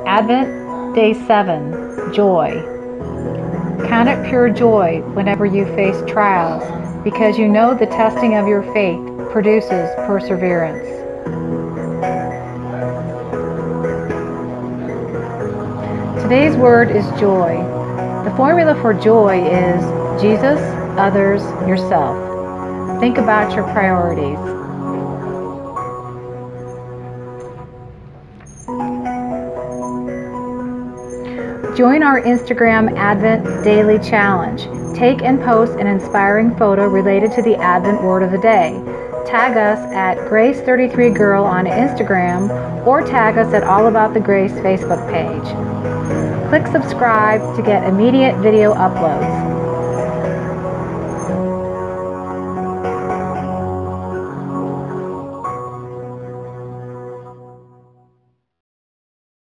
Advent Day 7, Joy. Count it pure joy whenever you face trials, because you know the testing of your faith produces perseverance. Today's word is joy. The formula for joy is Jesus, others, yourself. Think about your priorities. Join our Instagram Advent Daily Challenge. Take and post an inspiring photo related to the Advent Word of the Day. Tag us at Grace33Girl on Instagram or tag us at All About the Grace Facebook page. Click subscribe to get immediate video uploads.